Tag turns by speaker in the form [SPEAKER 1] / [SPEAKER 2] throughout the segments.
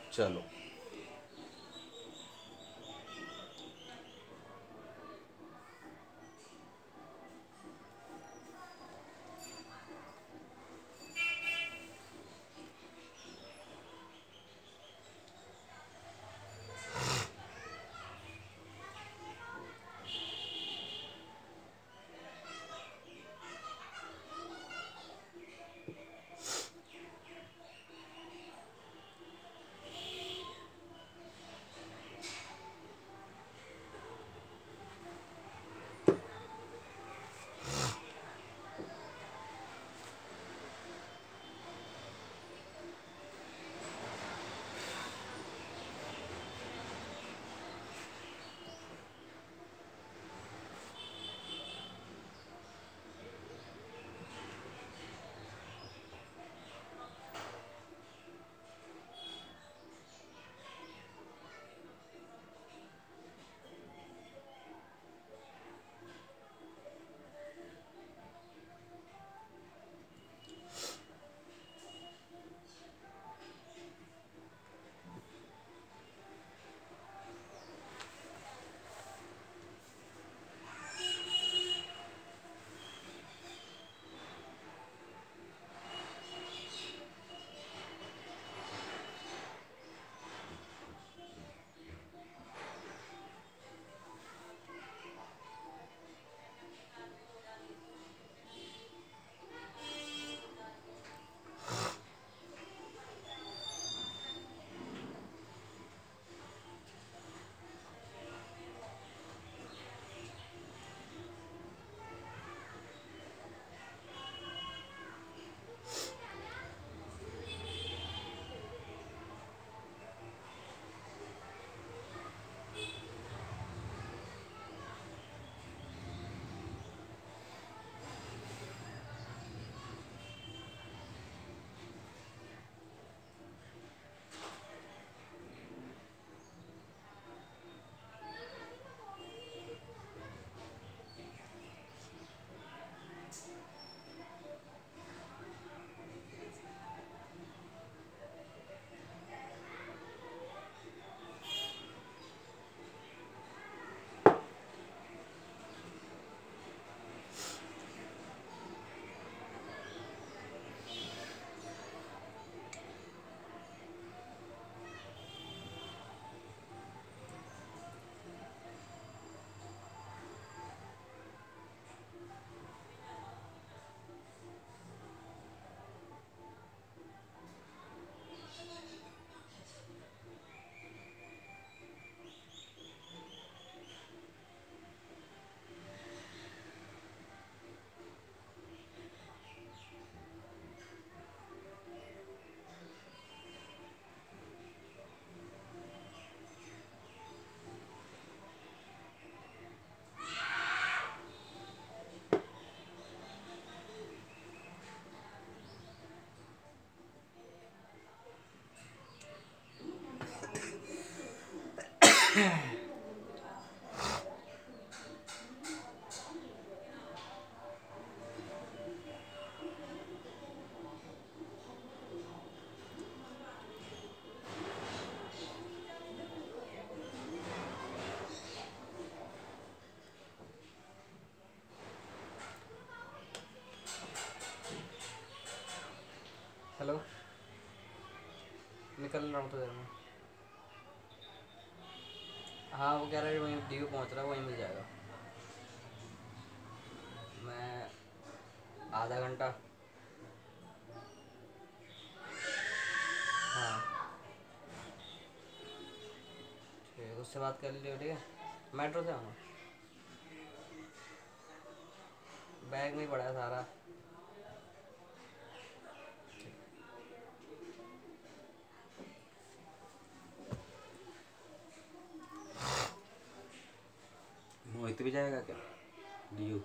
[SPEAKER 1] चलो।
[SPEAKER 2] हेलो, निकल रहा हूँ तो देर में। हाँ वो कह रहा है वहीं ड्यू पहुँच रहा है, वहीं मिल जाएगा। मैं आधा घंटा। हाँ ठीक है, उससे बात कर लियो। ठीक है, मेट्रो से आऊँगा। बैग में ही पड़ा है सारा।
[SPEAKER 1] मोहित भी जाएगा क्या डीयू?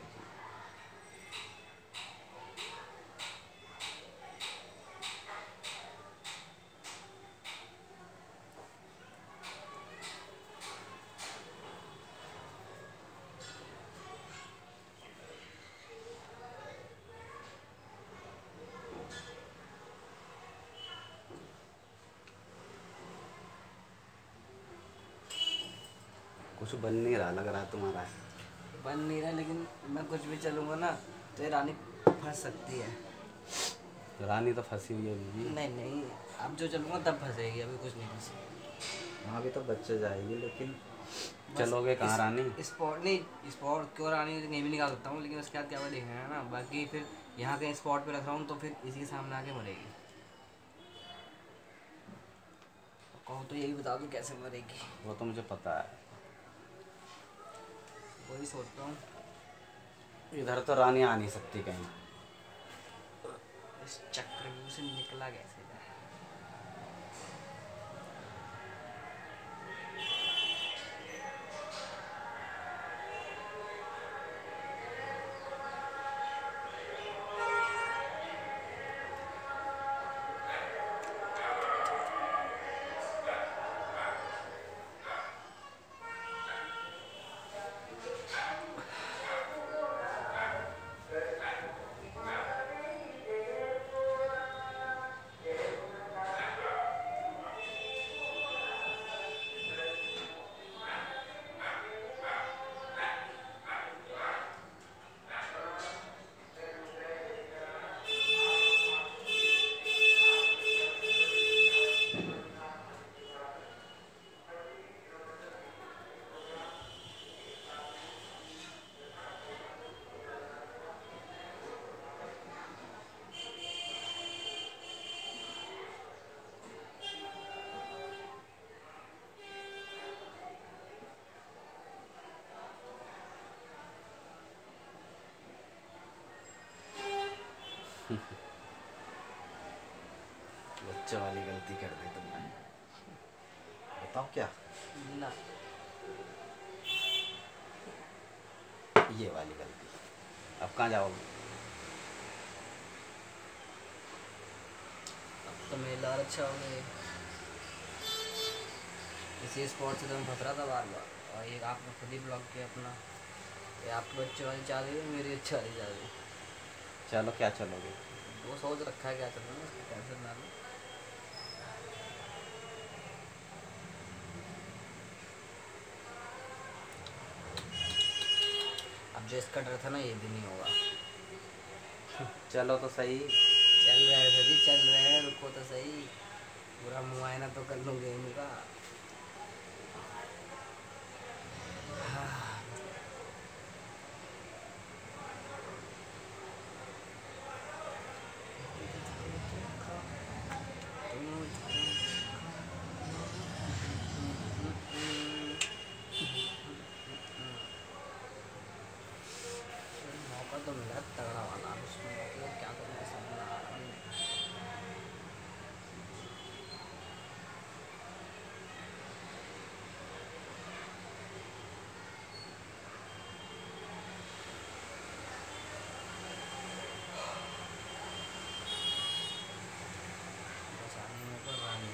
[SPEAKER 1] कुछ बन नहीं रहा लग रहा तुम्हारा।
[SPEAKER 2] बन नहीं रहा, लेकिन मैं कुछ भी चलूँगा ना तो ये रानी फंस सकती है।
[SPEAKER 1] रानी तो फंसी हुई है बीबी।
[SPEAKER 2] नहीं नहीं, अब जो चलूँगा तब फंसेगी, अभी कुछ नहीं फंसेगी।
[SPEAKER 1] वहाँ भी तो बच्चे जाएगी, लेकिन
[SPEAKER 2] बस
[SPEAKER 1] चलोगे कहाँ रानी?
[SPEAKER 2] स्पॉट नहीं, स्पॉट क्यों रानी कहीं भी निकाल सकता हूँ, लेकिन उसके बाद क्या हुआ देखना है ना। बाकी फिर यहाँ के स्पॉट पे रख रहा हूँ तो फिर इसी के सामने आके मरेगी। कहो तो यही बता दूँ कैसे मरेगी।
[SPEAKER 1] वो तो मुझे पता है।
[SPEAKER 2] वही सोच रहा हूँ।
[SPEAKER 1] इधर तो रानी आ नहीं सकती कहीं।
[SPEAKER 2] इस चक्रव्यूह से निकला कैसे जाए।
[SPEAKER 1] बच्चे वाली गलती कर दी तुमने। बताओ क्या?
[SPEAKER 2] ना
[SPEAKER 1] ये वाली गलती। अब कहाँ जाओगे?
[SPEAKER 2] अब तो मेरे लाल अच्छा हो गए। इसी स्पॉट से तो मैं फंस रहा था बार बार, और ये आपने खुद ही ब्लॉक किया अपना। ये आपके बच्चे वाली चाह रही है, मेरी अच्छी वाली चाह रही है।
[SPEAKER 1] चलो क्या चलोगे?
[SPEAKER 2] वो सोच रखा है क्या चलना है, उसको कैंसिल ना लो। अब जो इसका डर था ना, ये भी नहीं होगा।
[SPEAKER 1] चलो तो सही।
[SPEAKER 2] चल रहे हैं सभी, चल रहे हैं, रुको तो सही। पूरा मुआयना तो कर लूँगे इनका। मौका तो मिला तगड़ा वाला, उसमें मतलब क्या करना है समझ में आ रहा नहीं। बस आने में पर रानी।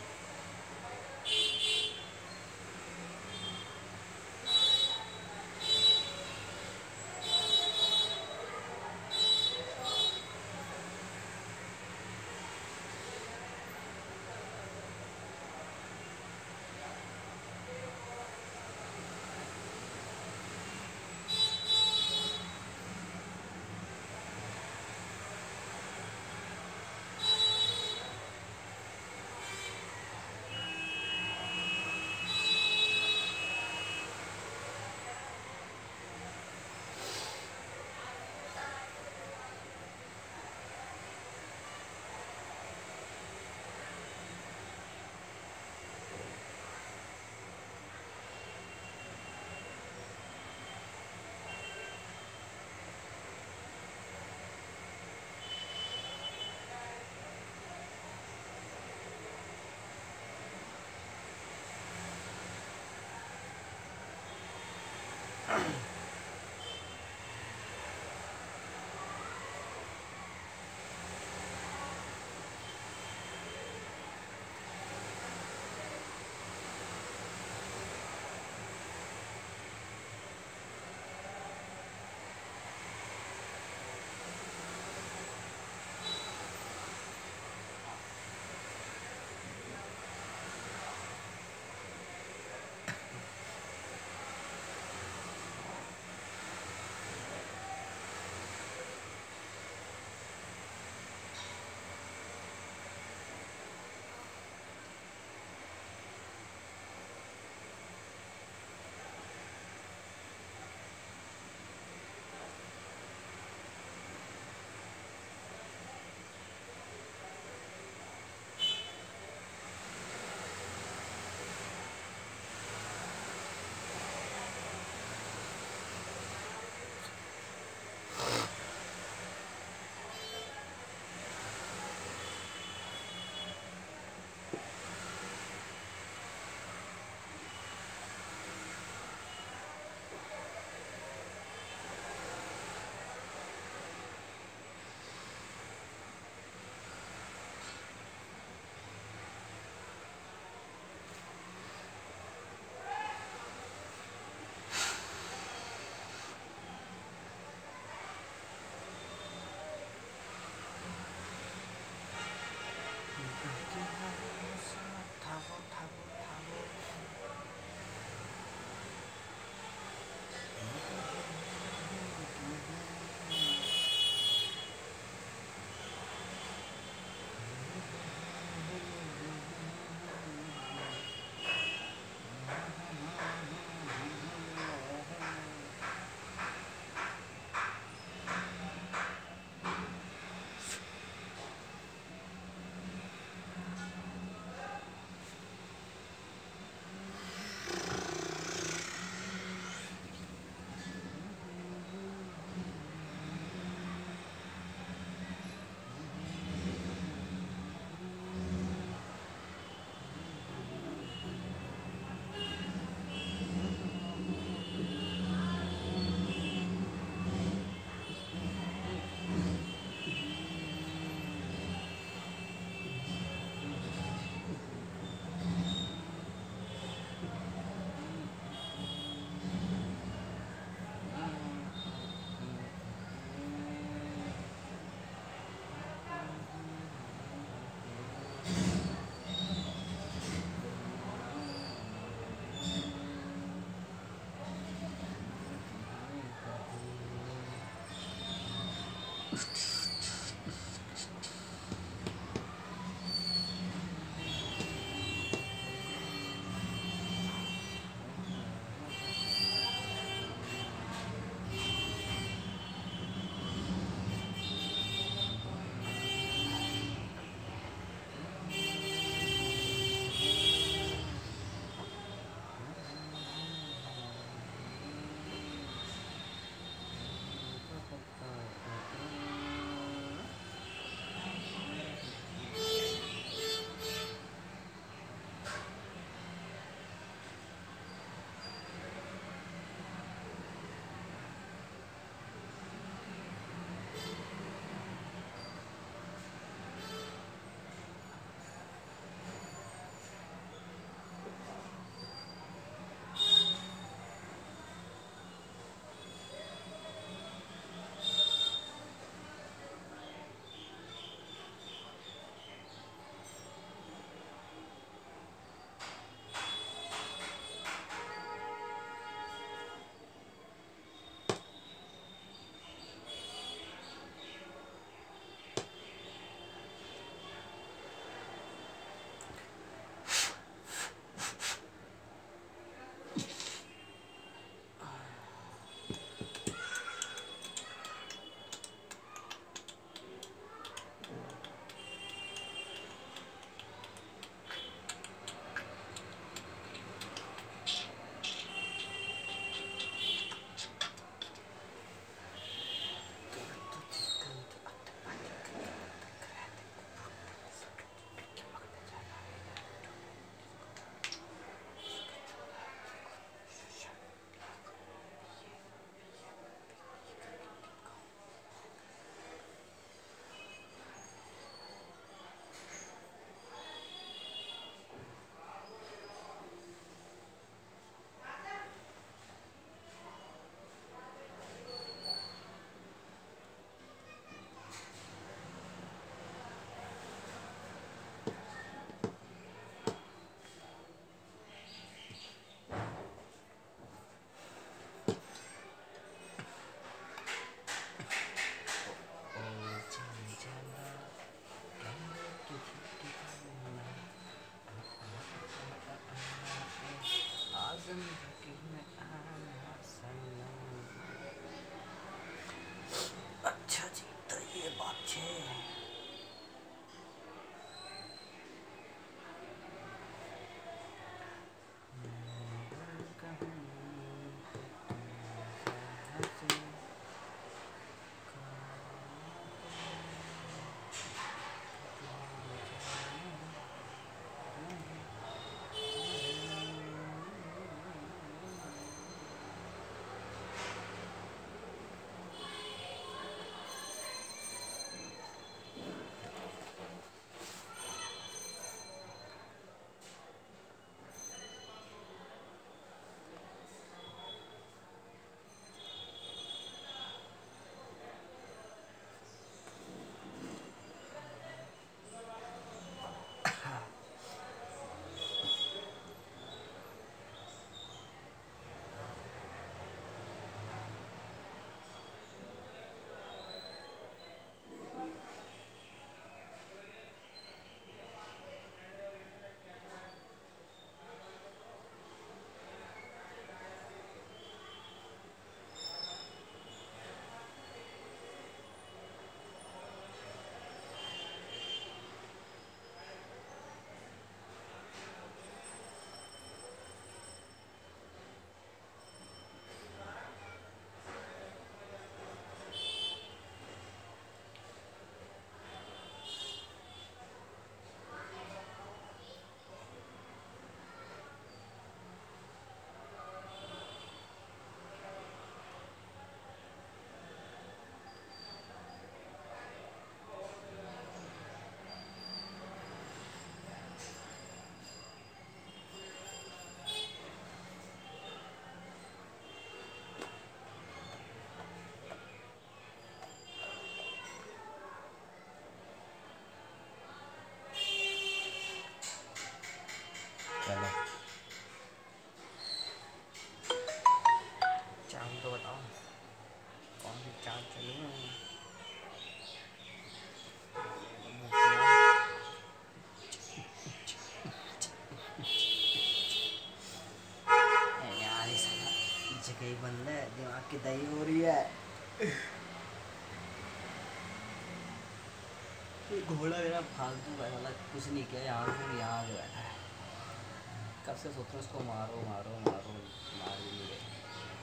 [SPEAKER 2] घोड़ा मेरा फालतू का है, मतलब कुछ नहीं किया, यहाँ आके बैठा है। कब से सोच रहा हूँ उसको मारो मारो मारो, मार भी नहीं रहे।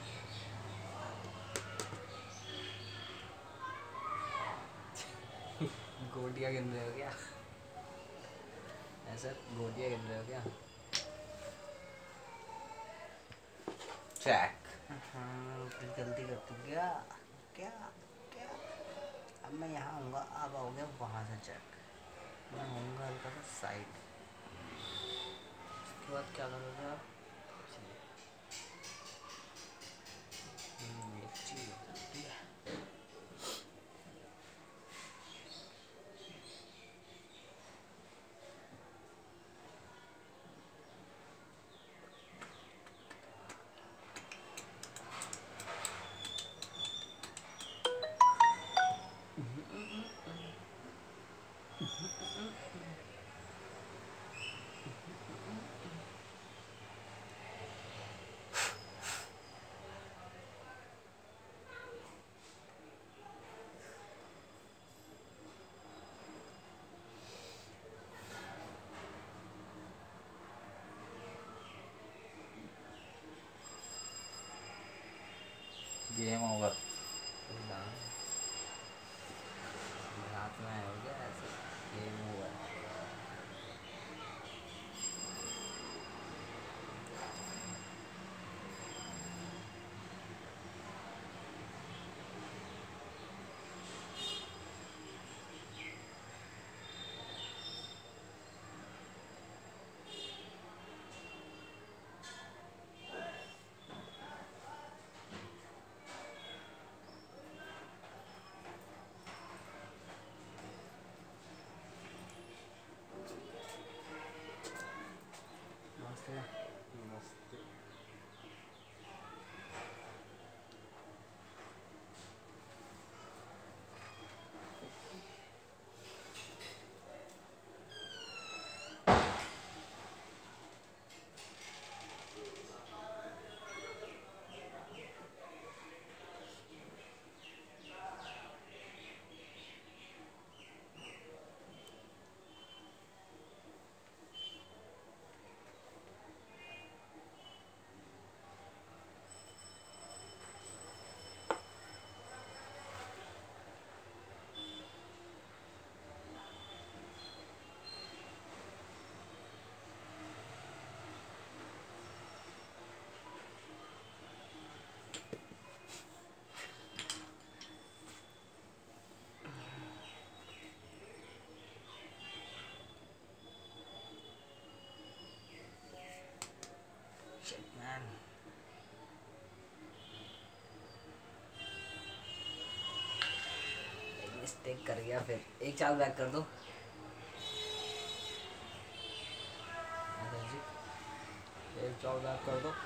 [SPEAKER 2] गोटियाँ गिन रहे हो क्या? ऐसा गोटियाँ गिन रहे हो क्या?
[SPEAKER 1] चेक।
[SPEAKER 2] हाँ फिर गलती करती हूँ क्या? क्या क्या? अब मैं यहाँ आऊँगा, अब आओगे वहाँ से चेक। मैं आऊँगा हल्का सा साइड, उसके बाद क्या करोगे आप? एक चीज़ हो सकती है।
[SPEAKER 1] Game over.
[SPEAKER 2] रात में हो गया ऐसे, गेम ओवर। मस्त है। Shit, man. एक मिस्टेक कर गया, फिर एक चाल बैक कर दो। एक चाल बैक कर दो।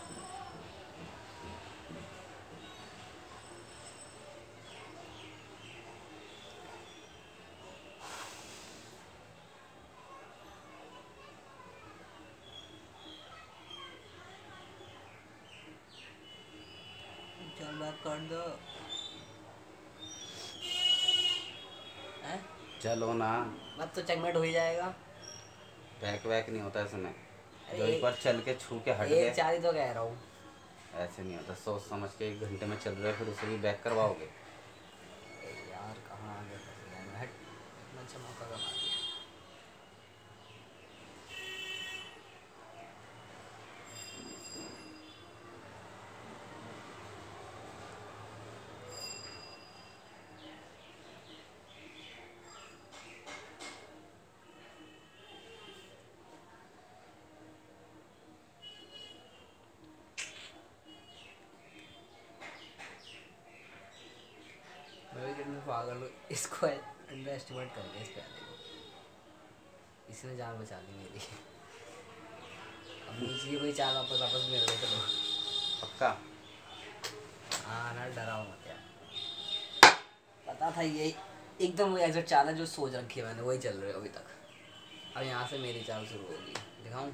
[SPEAKER 2] चाल बैक कर दो। हैं?
[SPEAKER 1] चलो ना।
[SPEAKER 2] अब तो चेकमेट हो ही जाएगा।
[SPEAKER 1] बैक वैक नहीं होता इसमें,
[SPEAKER 2] अरे
[SPEAKER 1] जो एक बार चल के छू के हट
[SPEAKER 2] एक
[SPEAKER 1] गए।
[SPEAKER 2] चाल ही तो कह रहा हूँ।
[SPEAKER 1] ऐसे नहीं होता, सोच समझ के 1 घंटे में चल रहे हो फिर उसे भी बैक करवाओगे।
[SPEAKER 2] यार कहाँ आ गया फंस गया मैं। हट, इतना अच्छा मौका गवा दिया। मैं भी कितने पागल हूँ, इसको अंडर एस्टिमेट कर दिया इस प्याले को। इसने जान बचा ली मेरी। अब नीचे कोई चाल वापस वापस मेरे को चलो।
[SPEAKER 1] पक्का।
[SPEAKER 2] हाँ ना, डराओ मत यार। पता था ये एकदम वो एग्जैक्ट चाल है जो सोच रखी है मैंने, वही चल रही है अभी तक। अब यहाँ से मेरी चाल शुरू होगी, दिखाऊं?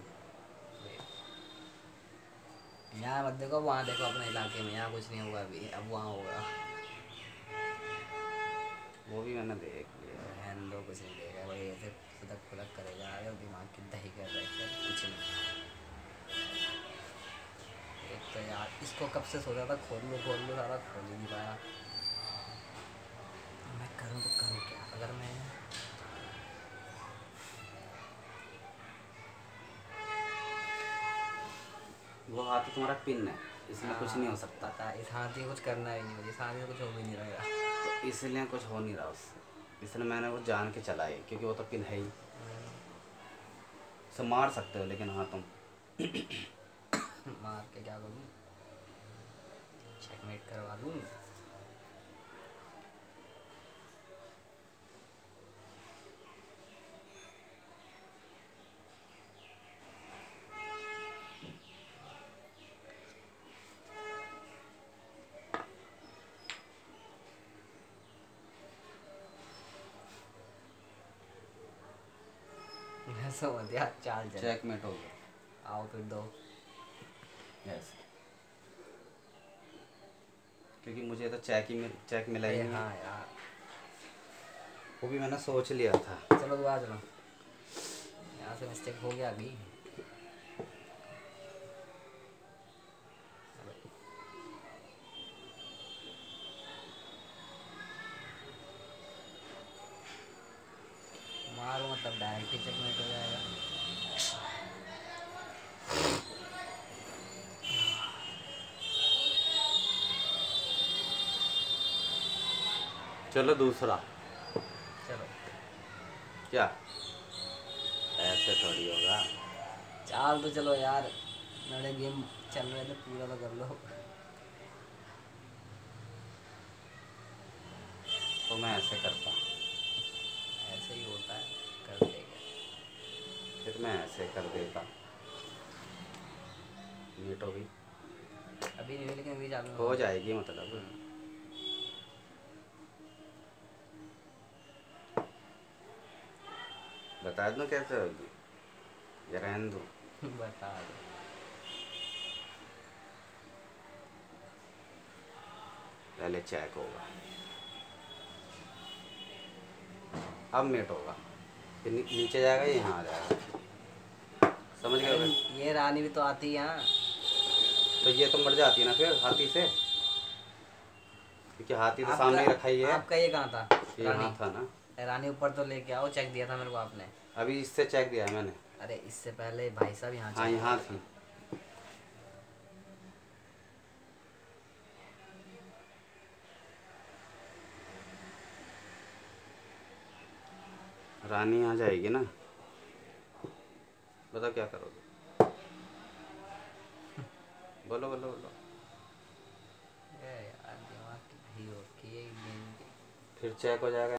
[SPEAKER 2] यहाँ मत देखो, वहाँ देखो अपने इलाके में, यहाँ कुछ नहीं हुआ अभी, अब वहाँ होगा।
[SPEAKER 1] वो भी मैंने देख लिया।
[SPEAKER 2] रहने दो, कुछ नहीं देगा, वही ऐसे फुदक फुदक करेगा, अरे दिमाग की दही कर रहा है कुछ नहीं। एक तो यार इसको कब से सोचा था खोल लो सारा, खोल ही नहीं पाया। मैं करूँ तो करूँ क्या? अगर मैं
[SPEAKER 1] वो हाथ तो तुम्हारा पिन है, इसमें कुछ नहीं हो सकता।
[SPEAKER 2] पता है, इस हाथी कुछ करना ही नहीं मुझे, इस हाथी से कुछ हो भी नहीं रहेगा।
[SPEAKER 1] तो इसलिए कुछ हो नहीं रहा उससे, इसलिए मैंने वो जान के चलाई, क्योंकि वो तो पिन है ही। उसे मार सकते हो लेकिन हाँ तुम
[SPEAKER 2] मार के क्या करूँ? चेकमेट करवा दूँ। मैं समझ गया, चाल चल।
[SPEAKER 1] चेकमेट हो गया।
[SPEAKER 2] आओ फिर दो।
[SPEAKER 1] यस, क्योंकि मुझे तो चेक मिला ही
[SPEAKER 2] अरे
[SPEAKER 1] नहीं।
[SPEAKER 2] हाँ यार,
[SPEAKER 1] वो भी मैंने सोच लिया था।
[SPEAKER 2] चलो दुआ चलो, यहाँ से मिस्टेक हो गया अभी। मारो मतलब डायरेक्ट ही चेकमेट हो जाएगा।
[SPEAKER 1] चलो दूसरा।
[SPEAKER 2] चलो
[SPEAKER 1] क्या ऐसे थोड़ी होगा।
[SPEAKER 2] चाल तो चलो यार, मेरे गेम चल रहे थे, पूरा तो कर लो।
[SPEAKER 1] तो मैं ऐसे करता,
[SPEAKER 2] ऐसे ही होता है, कर लेगा।
[SPEAKER 1] फिर मैं ऐसे कर देता। मीट होगी,
[SPEAKER 2] अभी नहीं हुई, लेकिन अभी चालू
[SPEAKER 1] हो जाएगी मतलब। बता दूं कैसे होगी या रहने दूं?
[SPEAKER 2] बता दो।
[SPEAKER 1] पहले चेक होगा, अब मीट होगा, फिर नीचे जाएगा, यहाँ आ जाएगा। समझ गए?
[SPEAKER 2] अरे ये रानी भी तो आती है। हाँ,
[SPEAKER 1] तो ये तो मर जाती है ना फिर हाथी से, क्योंकि हाथी तो सामने ही रखा ही है।
[SPEAKER 2] आपका ये कहाँ था?
[SPEAKER 1] ये यहाँ था ना।
[SPEAKER 2] रानी ऊपर तो लेके आओ, चेक दिया था मेरे को आपने।
[SPEAKER 1] अभी इससे चेक दिया है मैंने।
[SPEAKER 2] अरे इससे पहले भाई साहब यहाँ
[SPEAKER 1] हाँ
[SPEAKER 2] check
[SPEAKER 1] यहाँ
[SPEAKER 2] किया
[SPEAKER 1] थी।
[SPEAKER 2] था।
[SPEAKER 1] रानी यहाँ जाएगी ना, बताओ क्या करोगे? बोलो बोलो बोलो।
[SPEAKER 2] ये यार दिमाग की दही होती है गेम की।
[SPEAKER 1] फिर चेक हो जाएगा।